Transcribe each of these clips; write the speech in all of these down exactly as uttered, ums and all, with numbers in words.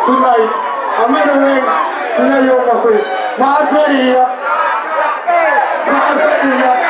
tonight. I'm in the ring. Tonight you're my friend. My Maria. My Maria.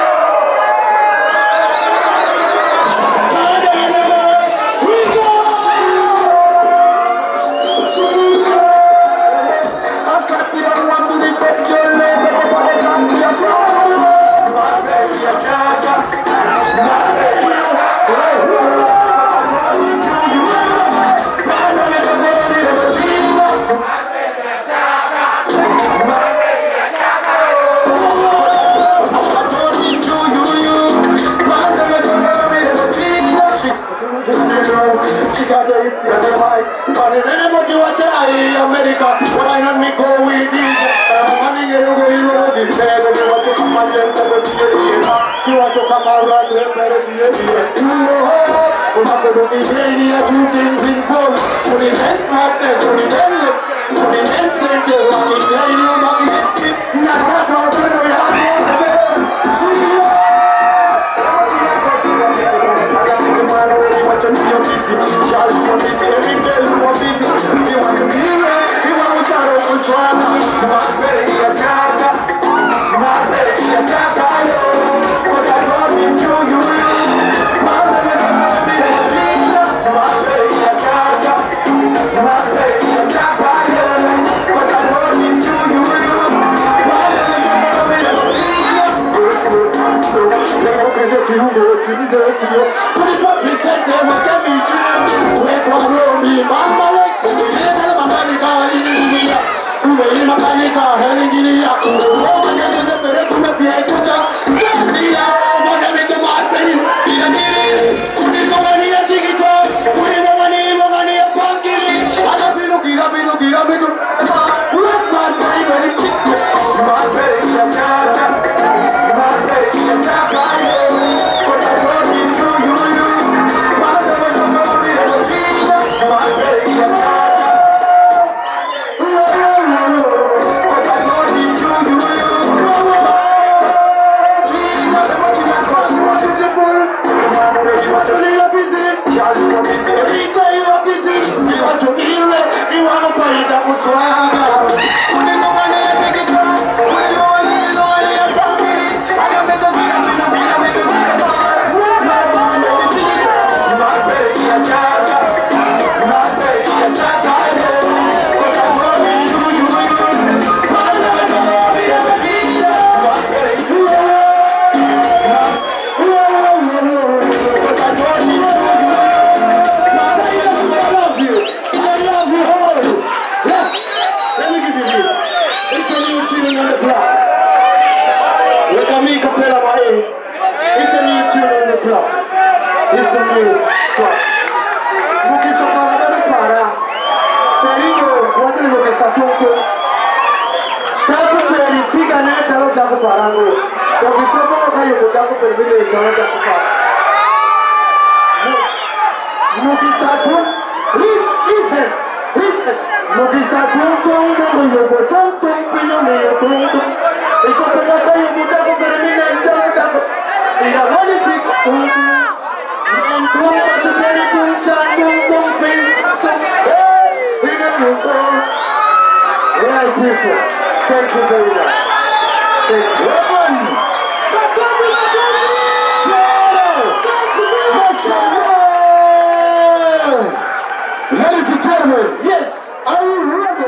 America, but I don't make go with it. I'm you go in road. You want to come and send the you want to come around the parity. You know, we have to do the two things in full. Put it in madness, put it in it. Put it in center, put it in you, put it in not that all the way out. See you. Want to be your busy, shall be your busy, every day you are busy. You want to be rich, you want to try to swallow. Not very a chata, not very a chata, yo. Cause I promise you, you will. Not very a chata, not very a chata, not very a chata, yo. Cause I promise you, you will. Not very a chata, go slow, slow. Never can get you, go to the you. Put it up, listen, them, I can meet you. Wait for me, mama, like, we ain't a mechanical engineer. We ain't a mechanical engineer. Oh, I guess it's a better to be a butcher. Then the hour, when I make the mark, then you be a minute. Put it on money, I think it's all. Put it on money, money, a pumpkin. I don't be looking, I'll be looking, I'll be looking. Look, my baby, very chick. My baby, a chata. My baby, a chata. Cause I told you, you, you. My baby, a chata. My baby, a chata. Thank you very much. Thank you. Ladies and gentlemen, yes, are you ready?